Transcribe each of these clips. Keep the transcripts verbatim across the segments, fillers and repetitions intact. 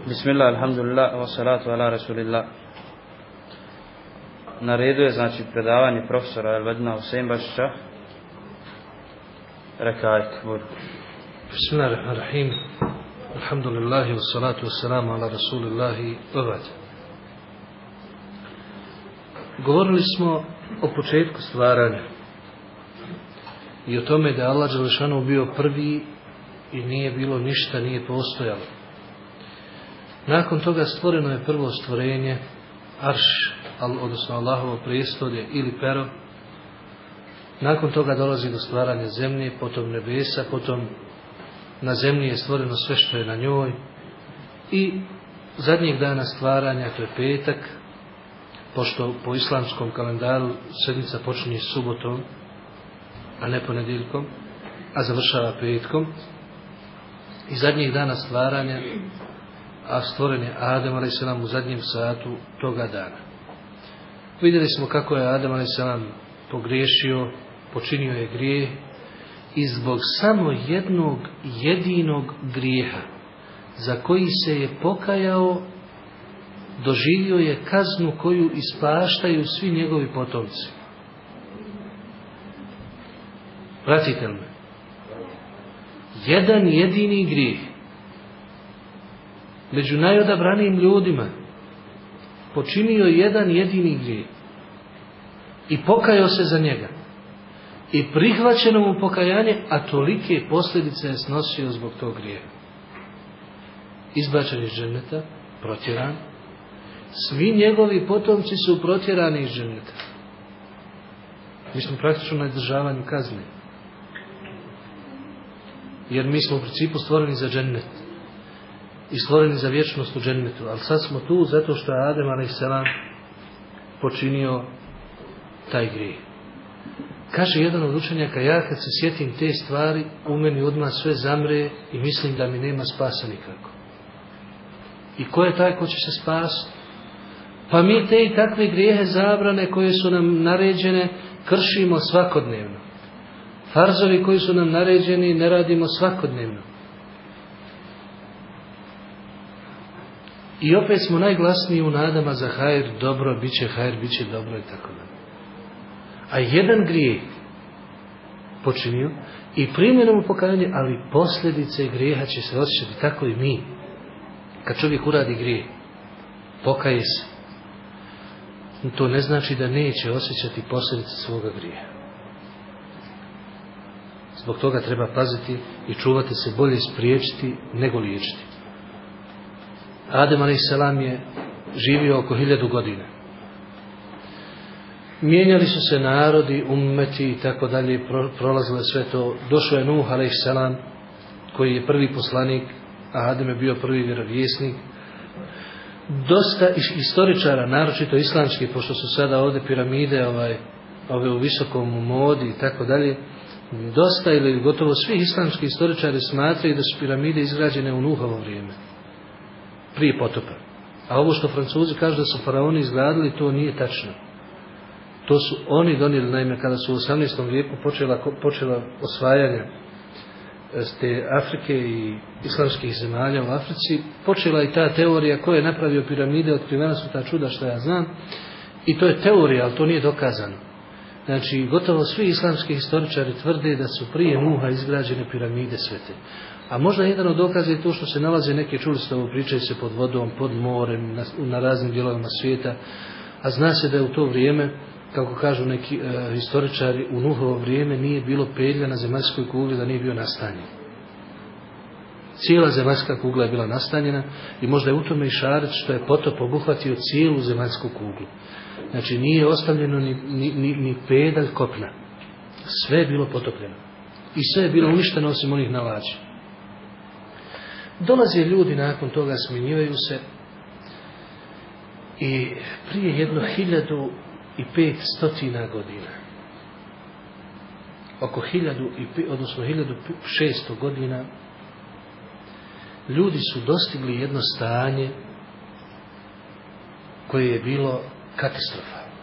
Bismillah, alhamdulillah, wa salatu ala rasulillah. Na redu je znači predavanje profesora Elvedina Huseinbašića. Rekajte, budu. Bismillahirrahmanirrahim. Alhamdulillahi, wa salatu wa salamu ala rasulillahi, wa Govorili smo o početku stvaranja i o tome da je Allah dželešanu bio prvi i nije bilo ništa, nije postojalo. Nakon toga stvoreno je prvo stvorenje, arš, odnosno Allahovo prijestolje ili pero. Nakon toga dolazi do stvaranja zemlje, potom nebesa, potom na zemlji je stvoreno sve što je na njoj. I zadnjeg dana stvaranja, to je petak, pošto po islamskom kalendaru sedmica počinje subotom, a ne ponedjeljkom, a završava petkom. I zadnjeg dana stvaranja, a stvoren je Adem alejhi selam u zadnjem satu toga dana. Vidjeli smo kako je Adem alejhi selam pogriješio, počinio je grijeh i zbog samo jednog jedinog grijeha za koji se je pokajao, doživio je kaznu koju ispaštaju svi njegovi potomci. Pratite li me? Jedan jedini grijeh među najodabranijim ljudima počinio jedan jedini grijeh i pokajao se za njega i prihvaćeno mu pokajanje, a tolike posljedice je snosio zbog tog grijeha. Izbačen iz dženneta, protjeran. Svi njegovi potomci su protjerani iz dženneta. Mi smo praktično na izdržavanju kazne, jer mi smo u principu stvoreni za džennet i stvoreni za vječnost u džennetu, ali sad smo tu zato što je Adem alejhi selam počinio taj grijeh. Kaže jedan od učenjaka, ja kad se sjetim te stvari, u meni odmah sve zamre i mislim da mi nema spasa nikako. I ko je taj ko će se spasiti? Pa mi te i takve grijehe zabrane koje su nam naređene kršimo svakodnevno. Farzovi koji su nam naređeni ne radimo svakodnevno. I opet smo najglasniji u nadama za hajr, dobro, bit će hajr, bit će dobro i tako dalje. A jedan grijeh počinio i primjenom u pokajanje, ali posljedice grijeha će se osjećati, tako i mi. Kad čovjek uradi grijeh, pokaje se, to ne znači da neće osjećati posljedice svoga grijeha. Zbog toga treba paziti i čuvati se, bolje spriječiti nego liječiti. Adem alejhi selam je živio oko hiljadu godina. Mijenjali su se narodi, ummeti i tako dalje, prolazilo je sve to. Došao je Nuh alejhi selam, koji je prvi poslanik, a Adem je bio prvi vjerovjesnik. Dosta istoričara, naročito islamski, pošto su sada ovdje piramide ovaj, ove u visokom modi i tako dalje, dosta ili gotovo svi islamski istoričari smatraju da su piramide izgrađene u Nuhovo vrijeme, prije potopa. A ovo što Francuzi kažu da su faraoni izgradili, to nije tačno. To su oni donijeli, naime, kada su u osamnaestom vijeku počela, počela osvajanja te Afrike i islamskih zemalja u Africi, počela i ta teorija ko je napravio piramide, otkrivena su ta čuda što ja znam, i to je teorija, ali to nije dokazano. Znači, gotovo svi islamski historičari tvrde da su prije Nuha izgrađene piramide svete. A možda jedan od dokaza je to što se nalaze neke, čuli ste ovo, pričaju se pod vodom, pod morem, na, na raznim dijelovima svijeta, a zna se da je u to vrijeme, kako kažu neki e, historičari, u Nuhovo vrijeme nije bilo pedlja na zemaljskoj kugli da nije bio nastanjen. Cijela zemaljska kugla je bila nastanjena i možda je u tome i šaret što je potop obuhvatio cijelu zemaljsku kuglu. Znači nije ostavljeno ni, ni, ni, ni pedalj kopna. Sve je bilo potopljeno. I sve je bilo uništeno osim onih nalađa. Dolaze ljudi nakon toga, smjenjivaju se i prije jedno hiljadu i pet stotina godina, oko hiljadu i odnosno hiljadu šesto godina, ljudi su dostigli jedno stanje koje je bilo katastrofalno.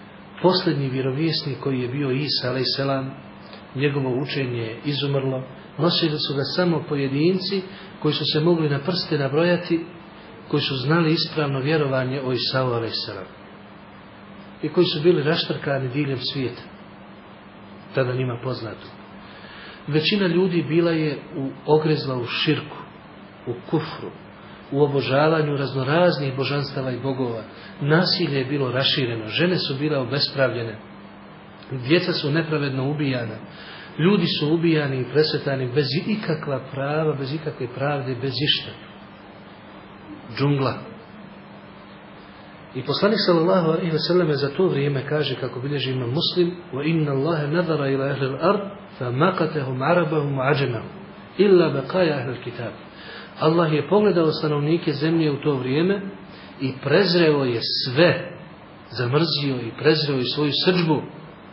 Posljednji vjerovjesnik koji je bio Isa alejhi selam, njegovo učenje je izumrlo Nosili su ga samo pojedinci koji su se mogli na prste nabrojati, koji su znali ispravno vjerovanje o Isau alejselam i koji su bili raštrkani diljem svijeta, tada njima poznato. Većina ljudi bila je u, ogrezla u širku, u kufru, u obožavanju raznoraznih božanstava i bogova. Nasilje je bilo rašireno, žene su bile obespravljene, djeca su nepravedno ubijana, ljudi su ubijani i presvetani bez ikakva prava, bez ikakve pravde, bez išta. Džungla. I poslanik sallallahu alejhi ve sellem za to vrijeme kaže, kako bilježi Imam Muslim: "Wa inna Allaha nadara ila ahli al-ard fa maqatahum arabahum wa ajamahum illa baqaya ahli al-kitab." Allah je pogledao stanovnike zemlje u to vrijeme i prezreo je sve, zamrzio i prezreo je svoju srdžbu,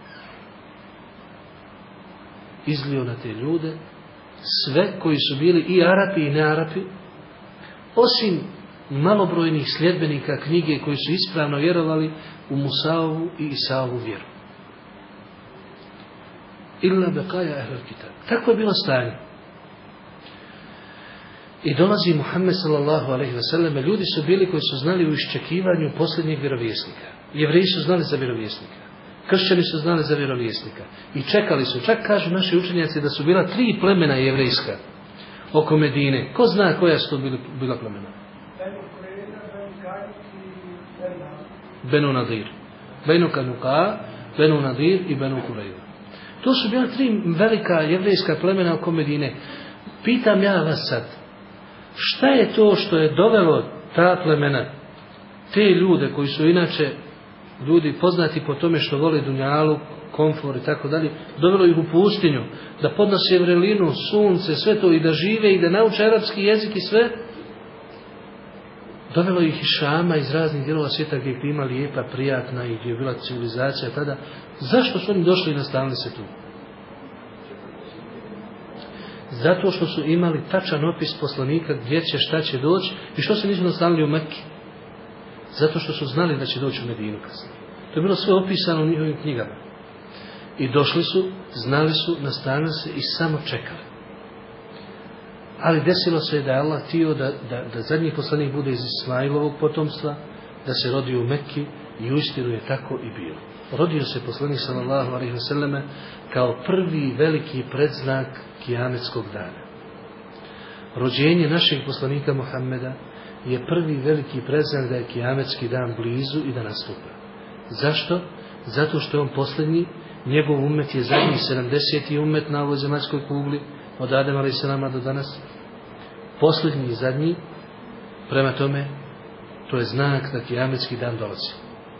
izlio na te ljude, sve koji su bili i Arapi i ne Arapi, osim malobrojnih sljedbenika knjige koji su ispravno vjerovali u Musaovu i Isaovu vjeru. Illa baqaya ahlul kitab. Tako je bilo stanje. I dolazi Muhammed sallallahu alejhi ve sellem, ljudi su bili koji su znali u iščekivanju posljednjeg vjerovjesnika. Jevreji su znali za vjerovjesnika. Kršćani su znali za vjerovjesnika. I čekali su, čak kažu naši učenjaci da su bila tri plemena jevrejska oko Medine. Ko zna koja su to bili, bila plemena? Benu Nadir. Benu Kanuka, Benu Nadir i Benu Kurejva. To su bila tri velika jevrejska plemena oko Medine. Pitam ja vas sad, šta je to što je dovelo ta plemena, te ljude koji su inače ljudi poznati po tome što vole dunjalu, komfor i tako dalje, dovelo ih u pustinju, da podnose vrelinu, sunce, sve to i da žive i da nauče arapski jezik i sve? Dovelo ih iz Šama, iz raznih dijelova svijeta gdje je klima lijepa, prijatna i gdje je bila civilizacija tada. Zašto su oni došli i nastanili se tu? Zato što su imali tačan opis poslanika gdje će, šta će doći i što se nisu nastanili u Mekki. Zato što su znali da će doći u Medinu kasnije. To je bilo sve opisano u njihovim knjigama. I došli su, znali su, nastanili se i samo čekali. Ali desilo se da je Allah htio da, da, da zadnji poslanik bude iz Ismailovog potomstva, da se rodi u Mekki i uistinu je tako i bilo. Rodio se poslanik sallallahu alejhi ve selleme kao prvi veliki predznak kijametskog dana. Rođenje našeg poslanika Muhammeda je prvi veliki predznak da je kijametski dan blizu i da nastupa. Zašto? Zato što je on posljednji, njegov umet je zadnji sedamdeseti umet na ovoj zemaljskoj kugli, od Adema alejselama do danas. Posljednji i zadnji, prema tome, to je znak da kijametski dan dolazi.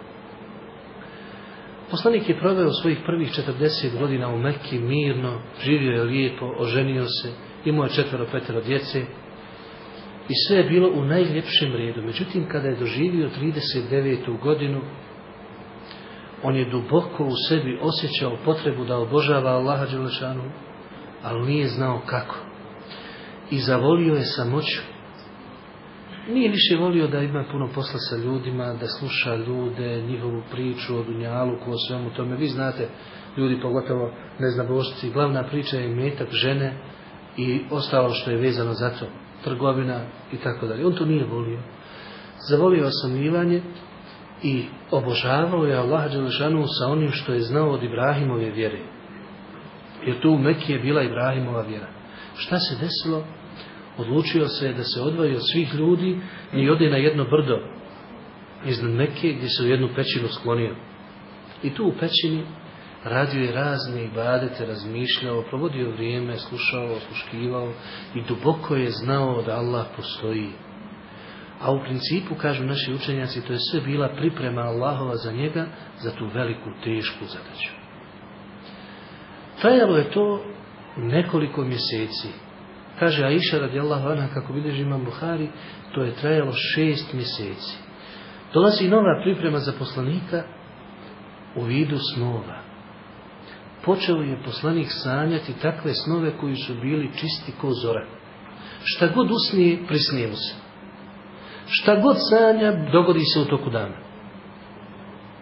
Poslanik je proveo svojih prvih četrdeset godina u Mekki mirno, živio je lijepo, oženio se, imao je četvero, petero djece i sve je bilo u najljepšem redu. Međutim, kada je doživio trideset devetu godinu, on je duboko u sebi osjećao potrebu da obožava Allaha dželešanu, ali nije znao kako. I zavolio je samoću. Nije više volio da ima puno posla sa ljudima, da sluša ljude, njihovu priču o dunjaluku, o svemu tome. Vi znate, ljudi pogotovo neznabošci, glavna priča je imetak, žene i ostalo što je vezano za to, trgovina i tako dalje. On to nije volio. Zavolio osamljivanje i obožavao je Allaha dželešanu sa onim što je znao od Ibrahimove vjere. Jer tu u Mekki je bila Ibrahimova vjera. Šta se desilo? Odlučio se da se odvoji od svih ljudi i ode na jedno brdo iznad Mekke gdje se u jednu pećinu sklonio. I tu u pećini radio je razne ibadete, razmišljao, provodio vrijeme, slušao, osluškivao i duboko je znao da Allah postoji. A u principu, kažu naši učenjaci, to je sve bila priprema Allahova za njega, za tu veliku, tešku zadaću. Trajalo je to nekoliko mjeseci. Kaže Aisha radijallahu anha, kako bilježi Imam Buhari, to je trajalo šest mjeseci. Dolazi nova priprema za poslanika u vidu snova. Počeo je poslanik sanjati takve snove koji su bili čisti ko zora. Šta god usnije, prisnije mu se. Šta god sanja, dogodi se u toku dana.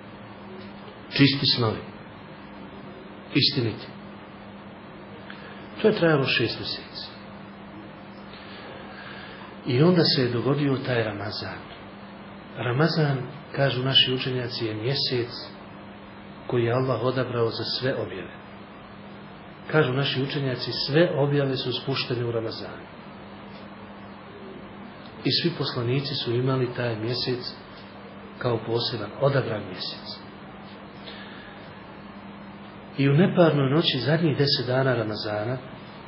Čisti snovi. Istiniti. To je trajalo šest mjeseci. I onda se je dogodio taj Ramazan. Ramazan, kažu naši učenjaci, je mjesec koji je Allah odabrao za sve objave. Kažu naši učenjaci, sve objave su spuštene u Ramazanu. I svi poslanici su imali taj mjesec kao poseban, odabran mjesec. I u neparnoj noći zadnjih deset dana Ramazana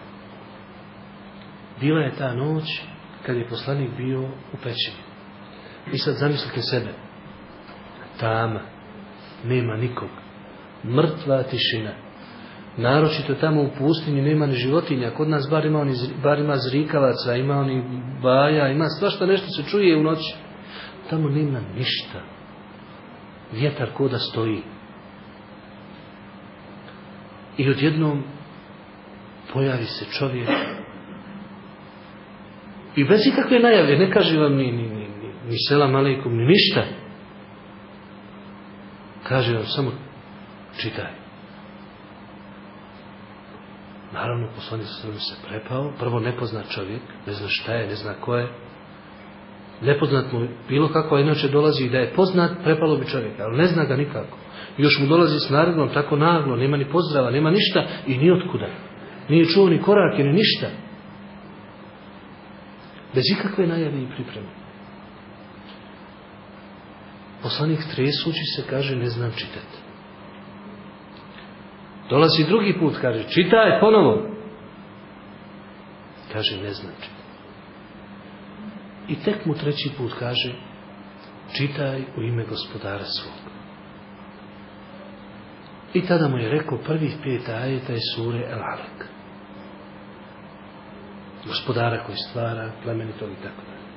bila je ta noć kad je poslanik bio u pećini. I sad zamislite sebe. Tama. Nema nikog. Mrtva tišina. Naročito tamo u pustinji nema ni životinja. Kod nas bar ima, oni, bar ima zrikavaca, ima oni baja, ima svašta nešto se čuje u noći. Tamo nema ništa. Vjetar ko da stoji. I odjednom pojavi se čovjek i bez ikakve najave, ne kaže vam ni, ni, ni, ni, ni selam aleikum, ni ništa. Kaže vam samo čitaj. Naravno, poslanik se prepao, prvo nepoznat čovjek, ne zna šta je, ne zna ko je. Nepoznat mu bilo kako, inače dolazi i da je poznat, prepalo bi čovjeka, ali ne zna ga nikako. Još mu dolazi s naredbom tako naglo, nema ni pozdrava, nema ništa i ni otkuda. Nije čuo ni korake, ni ništa. Bez ikakve najave i pripreme. Poslanik tresući se kaže, ne znam čitati. Dolazi drugi put, kaže, čitaj ponovo. Kaže, ne znam čitati. I tek mu treći put kaže, čitaj u ime gospodara svog. I tada mu je rekao prvih pet ajeta iz sure El Alak. Gospodara koji stvara, plemenitog i tako dalje.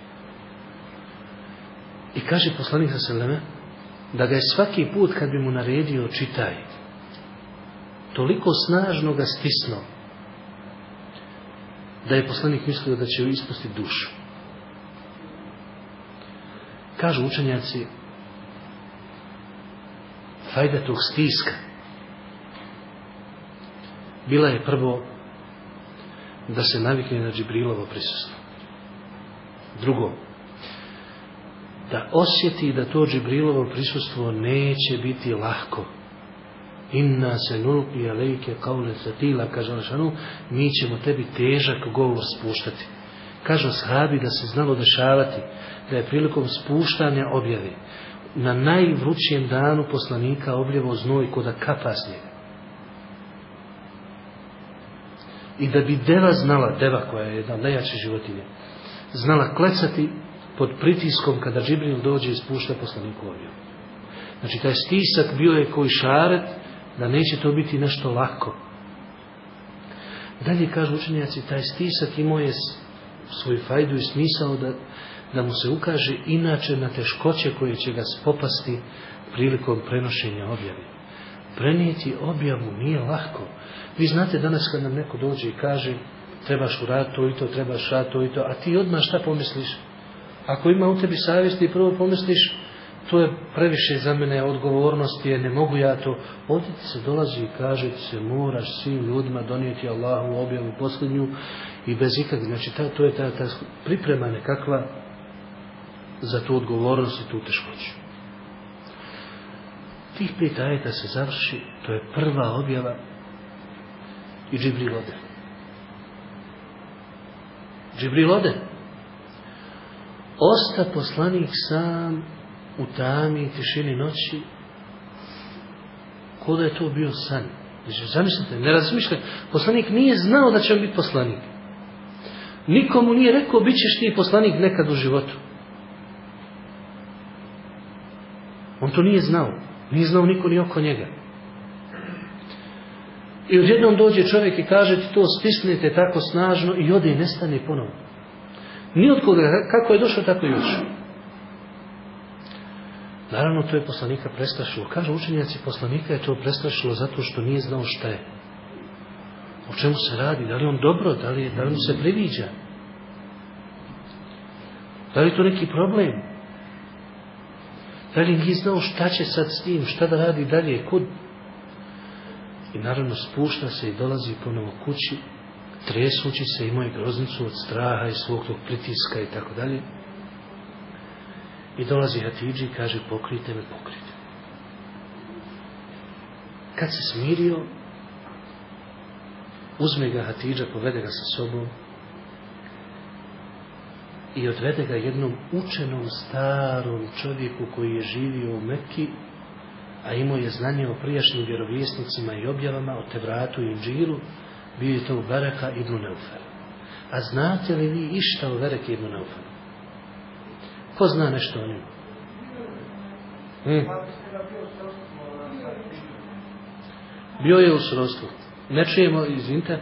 I kaže poslanik sallallahu alejhi ve selleme da ga je svaki put kad bi mu naredio čitaj, toliko snažno ga stisnuo da je poslanik mislio da će ispustiti dušu. Kažu učenjaci, fajda tog stiska bila je prvo da se navikne na Džibrilovo prisustvo. Drugo, da osjeti da to Džibrilovo prisustvo neće biti lahko. Inna se nulqi alejke qawlan thaqila, kaže Alšanu, mi ćemo tebi težak govor spuštati. Kažu ashabi da se znalo dešavati da je prilikom spuštanja objave na najvrućijem danu poslanika obljevao znoj ko da kapa s njega. I da bi deva znala, deva koja je jedna od najjačih životinja, znala klecati pod pritiskom kada Džibril dođe i spušta poslaniku objavu. Znači taj stisak bio je koji šaret da neće to biti nešto lako. Dalje kažu učenjaci, taj stisak imao je svoju fajdu i smisao da, da mu se ukaže inače na teškoće koje će ga spopasti prilikom prenošenja objave. Prenijeti objavu nije lako. Vi znate danas kad nam neko dođe i kaže trebaš uraditi to i to, trebaš raditi to i to, a ti odmah šta pomisliš? Ako ima u tebi savjesti i prvo pomisliš to je previše za mene, odgovornosti je, ne mogu ja to. Ovdje ti se dolazi i kaže ti se moraš svim ljudima donijeti Allahu objavu posljednju i bez ikakve. Znači ta, to je ta, ta priprema nekakva za tu odgovornost i tu teškoću. Tih pet ajeta se završi, to je prva objava i Džibril ode. Džibril ode. Osta poslanik sam u tami i tišini noći, ko da je to bio san. Znači, zamislite, ne razmišljaj. Poslanik nije znao da će on biti poslanik. Nikomu nije rekao, bit ćeš ti poslanik nekad u životu. On to nije znao. Nije znao niko ni oko njega. I odjednom dođe čovjek i kaže ti to stisnete tako snažno i ode i nestane ponovo. Ni od koga, kako je došao, tako i otišao. Naravno, to je poslanika prestrašilo. Kažu učenjaci, poslanika je to prestrašilo zato što nije znao šta je. O čemu se radi? Da li on dobro? Da li, da li mu se priviđa? Da li to neki problem? Da li nije znao šta će sad s tim? Šta da radi dalje? Kud? I naravno spušta se i dolazi ponovo kući, tresući se, imao je groznicu od straha i svog tog pritiska i tako dalje. I dolazi Hatidži i kaže pokrite me, pokrite me. Kad se smirio, uzme ga Hatidža, povede ga sa sobom i odvede ga jednom učenom starom čovjeku koji je živio u Mekki, a imao je znanje o prijašnjim vjerovjesnicima i objavama, o Tevratu i Inđilu. Bio je to Vereka ibn Neufel. A znate li vi išta o Vereki ibn Neufelu? Ko zna nešto o njemu? Hmm. Bio je u srodstvu. Ne čujemo, izvinite.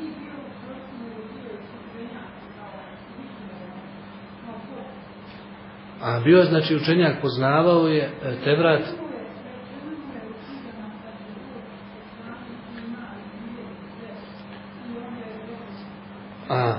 A bio je, znači, učenjak, poznavao je Tevrat. A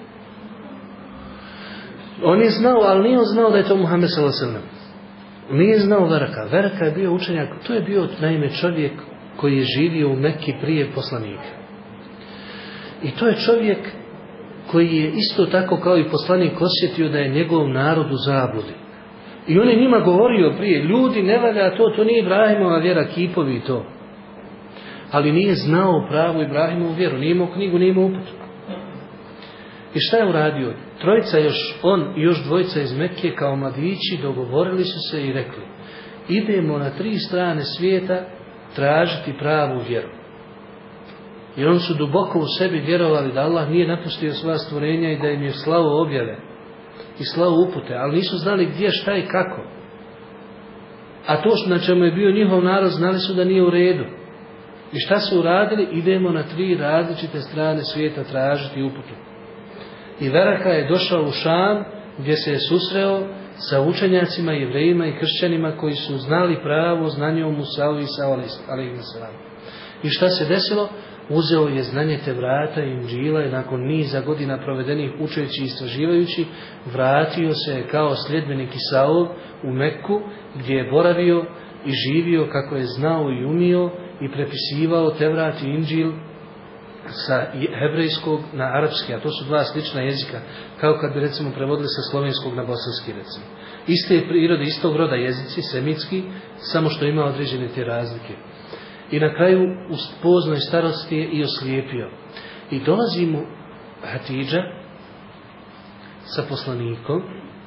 on je znao, ali nije znao da je to Muhammed sallallahu alejhi ve sellem. Nije znao Vereka. Vereka je bio učenjak, to je bio naime čovjek koji je živio u Mekki prije poslanika. I to je čovjek koji je isto tako kao i poslanik osjetio da je njegov narod u zabludi. I on je njima govorio prije, ljudi, ne valja to, to nije Ibrahimova vjera, kipovi i to. Ali nije znao pravu Ibrahimovu vjeru, nije imao knjigu, nije imao uputu. I šta je uradio? Trojica još, on i još dvojica iz Mekke kao mladići dogovorili su se i rekli, idemo na tri strane svijeta tražiti pravu vjeru. Jer oni su duboko u sebi vjerovali da Allah nije napustio svoja stvorenja i da im je slao objave i slao upute, ali nisu znali gdje, šta i kako. A to što na čemu je bio njihov narod, znali su da nije u redu. I šta su uradili? Idemo na tri različite strane svijeta tražiti uputu. I Vereka je došao u Šam, gdje se je susreo sa učenjacima, jevrejima i kršćanima koji su znali pravo znanje o Musa'u i Isa'u alejhi selam. I šta se desilo? Uzeo je znanje Tevrata i Inđila i nakon niza godina provedenih učeći i istraživajući, vratio se kao sljedbenik Isaov u Mekku, gdje je boravio i živio kako je znao i umio i prepisivao Tevrat i Inđil sa hebrejskog na arapski, a to su dva slična jezika, kao kad bi recimo prevodili sa slovenskog na bosanski recimo. Iste prirode, istog roda jezici, semitski, samo što ima određene te razlike. I na kraju u poznoj starosti je i oslijepio. I dolazi mu Hatidža sa poslanikom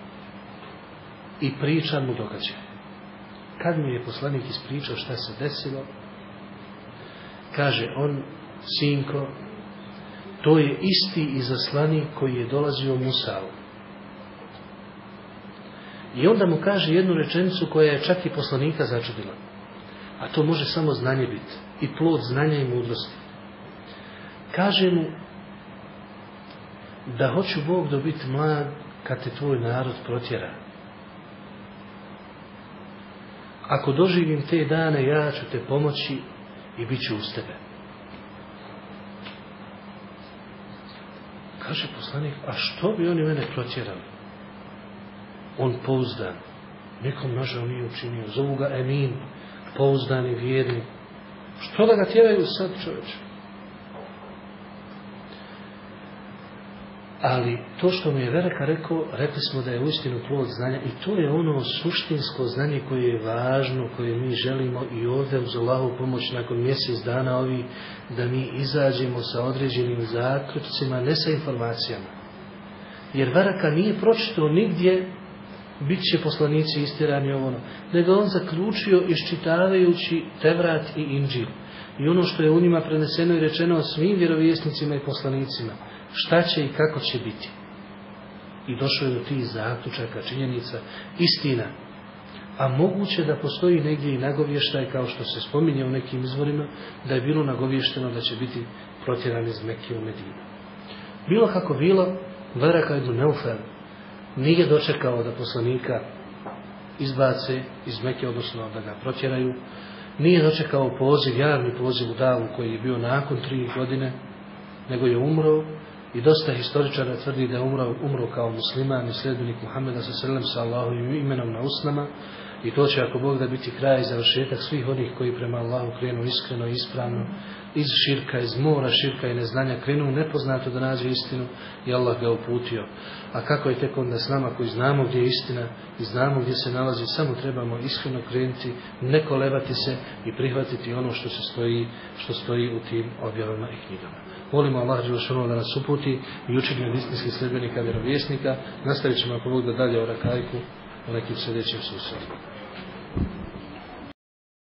i priča mu događaj. Kad mu je poslanik ispričao šta se desilo, kaže on, sinko, to je isti izaslanik koji je dolazio Musa'u. I onda mu kaže jednu rečenicu koja je čak i poslanika začudila. A to može samo znanje biti. I plod znanja i mudrosti. Kaže mu da hoću Bog da biti mlad kad te tvoj narod protjera. Ako doživim te dane, ja ću te pomoći i bit ću uz tebe. Kaže poslanik, a što bi oni mene protjerali? On pouzdan. Nikom nažal nije učinio. Zovu ga Emin, pouzdani vjerni. Što da ga tjeraju sad, čovječe? Ali to što mu je Vereka rekao, rekli smo da je uistinu plod znanja i to je ono suštinsko znanje koje je važno, koje mi želimo i ovdje uz Allahovu pomoć nakon mjesec dana ovi, da mi izađemo sa određenim zaključcima, ne sa informacijama. Jer Vereka nije pročitao nigdje bit će poslanici istirani ovo, nego on zaključio iščitavajući Tevrat i Inđil. I ono što je u njima preneseno i rečeno o svim vjerovjesnicima i poslanicima, šta će i kako će biti. I došao je do tih zaključaka, činjenica, istina. A moguće da postoji negdje i nagovještaj, kao što se spominje u nekim izvorima, da je bilo nagovješteno da će biti protjeran iz Mekke u Medinu. Bilo kako bilo, Vereka ibn Neufel nije dočekao da poslanika izbace iz Mekke, odnosno da ga protjeraju. Nije dočekao poziv, javni poziv u davu koji je bio nakon tri godine, nego je umro. I dosta historičara tvrdi da je umro, umro kao musliman i sljedbenik Muhammeda sa selem sa Allahovim imenom na usnama. I to će ako Bog da biti kraj i završetak svih onih koji prema Allahu krenu iskreno i ispravno, iz širka, iz mora širka i neznanja krenu nepoznato da nađe istinu i Allah ga uputio. A kako je tek onda s nama koji znamo gdje je istina i znamo gdje se nalazi, samo trebamo iskreno krenuti, ne kolebati se i prihvatiti ono što se stoji, što stoji u tim objavama i knjigama. Molimo Allah dželešanu da nas uputi i učini od istinskih sljedbenika vjerovjesnika. Nastavit ćemo ako Bog da dalje o rakajku u nekim sljedećim susretima.